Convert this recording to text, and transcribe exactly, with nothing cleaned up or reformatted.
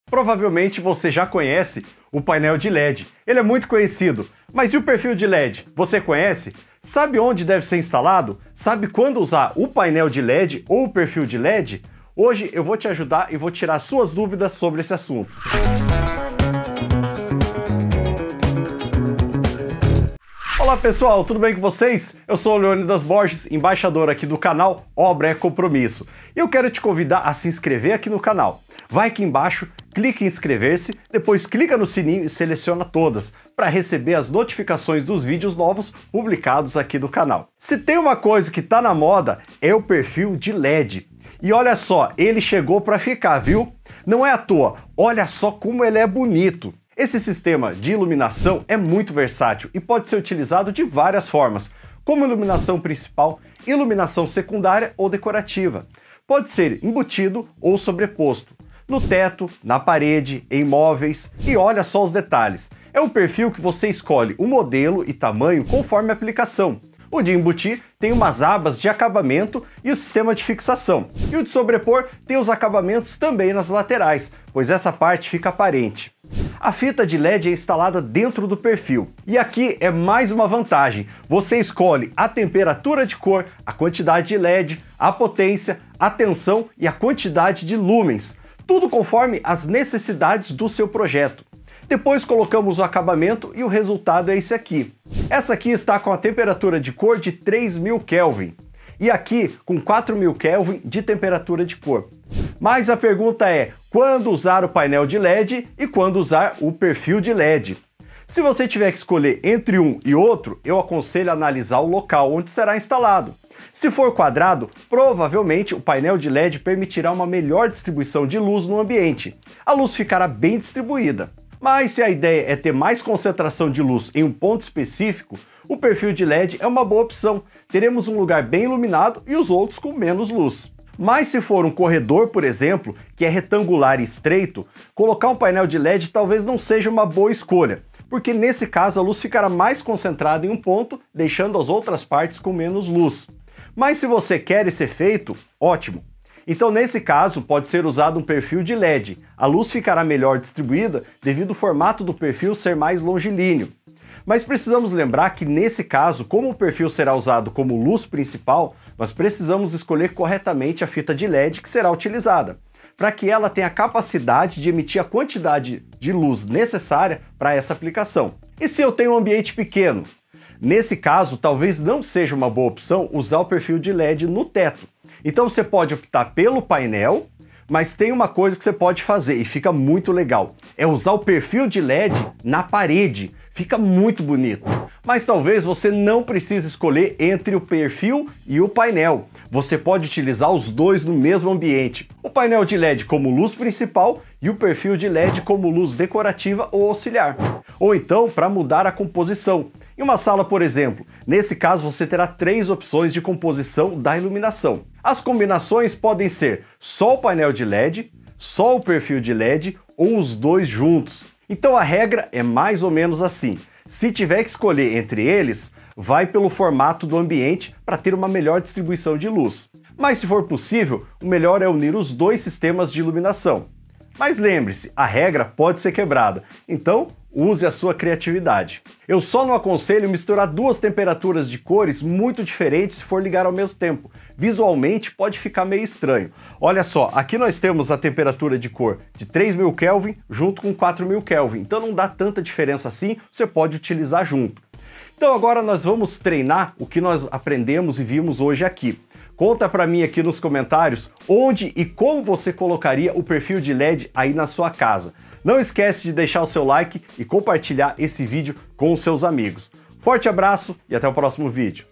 Provavelmente você já conhece o painel de L E D. Ele é muito conhecido. Mas e o perfil de L E D? Você conhece? Sabe onde deve ser instalado? Sabe quando usar o painel de L E D ou o perfil de L E D? Hoje eu vou te ajudar e vou tirar suas dúvidas sobre esse assunto. Olá pessoal, tudo bem com vocês? Eu sou o Leônidas Borges, embaixador aqui do canal Obra é Compromisso. E eu quero te convidar a se inscrever aqui no canal. Vai aqui embaixo, clique em inscrever-se, depois clica no sininho e seleciona todas, para receber as notificações dos vídeos novos publicados aqui do canal. Se tem uma coisa que tá na moda, é o perfil de L E D. E olha só, ele chegou para ficar, viu? Não é à toa, olha só como ele é bonito. Esse sistema de iluminação é muito versátil e pode ser utilizado de várias formas, como iluminação principal, iluminação secundária ou decorativa. Pode ser embutido ou sobreposto, no teto, na parede, em móveis. E olha só os detalhes, é um perfil que você escolhe o modelo e tamanho conforme a aplicação. O de embutir tem umas abas de acabamento e o sistema de fixação. E o de sobrepor tem os acabamentos também nas laterais, pois essa parte fica aparente. A fita de L E D é instalada dentro do perfil. E aqui é mais uma vantagem. Você escolhe a temperatura de cor, a quantidade de L E D, a potência, a tensão e a quantidade de lumens. Tudo conforme as necessidades do seu projeto. Depois colocamos o acabamento e o resultado é esse aqui. Essa aqui está com a temperatura de cor de três mil Kelvin. E aqui com quatro mil Kelvin de temperatura de cor. Mas a pergunta é, quando usar o painel de L E D e quando usar o perfil de L E D? Se você tiver que escolher entre um e outro, eu aconselho a analisar o local onde será instalado. Se for quadrado, provavelmente o painel de L E D permitirá uma melhor distribuição de luz no ambiente. A luz ficará bem distribuída. Mas se a ideia é ter mais concentração de luz em um ponto específico, o perfil de L E D é uma boa opção. Teremos um lugar bem iluminado e os outros com menos luz. Mas se for um corredor, por exemplo, que é retangular e estreito, colocar um painel de L E D talvez não seja uma boa escolha, porque nesse caso a luz ficará mais concentrada em um ponto, deixando as outras partes com menos luz. Mas se você quer esse efeito, ótimo! Então nesse caso pode ser usado um perfil de L E D. A luz ficará melhor distribuída devido ao formato do perfil ser mais longilíneo. Mas precisamos lembrar que nesse caso, como o perfil será usado como luz principal, nós precisamos escolher corretamente a fita de L E D que será utilizada, para que ela tenha a capacidade de emitir a quantidade de luz necessária para essa aplicação. E se eu tenho um ambiente pequeno? Nesse caso, talvez não seja uma boa opção usar o perfil de L E D no teto. Então você pode optar pelo painel, mas tem uma coisa que você pode fazer e fica muito legal, é usar o perfil de L E D na parede. Fica muito bonito. Mas talvez você não precise escolher entre o perfil e o painel. Você pode utilizar os dois no mesmo ambiente. O painel de L E D como luz principal e o perfil de L E D como luz decorativa ou auxiliar. Ou então para mudar a composição. Em uma sala, por exemplo, nesse caso você terá três opções de composição da iluminação. As combinações podem ser só o painel de L E D, só o perfil de L E D ou os dois juntos. Então a regra é mais ou menos assim. Se tiver que escolher entre eles, vai pelo formato do ambiente para ter uma melhor distribuição de luz. Mas se for possível, o melhor é unir os dois sistemas de iluminação. Mas lembre-se, a regra pode ser quebrada, então use a sua criatividade. Eu só não aconselho misturar duas temperaturas de cores muito diferentes se for ligar ao mesmo tempo. Visualmente pode ficar meio estranho. Olha só, aqui nós temos a temperatura de cor de três mil Kelvin junto com quatro mil Kelvin, então não dá tanta diferença assim, você pode utilizar junto. Então agora nós vamos treinar o que nós aprendemos e vimos hoje aqui. Conta para mim aqui nos comentários onde e como você colocaria o perfil de L E D aí na sua casa. Não esquece de deixar o seu like e compartilhar esse vídeo com os seus amigos. Forte abraço e até o próximo vídeo.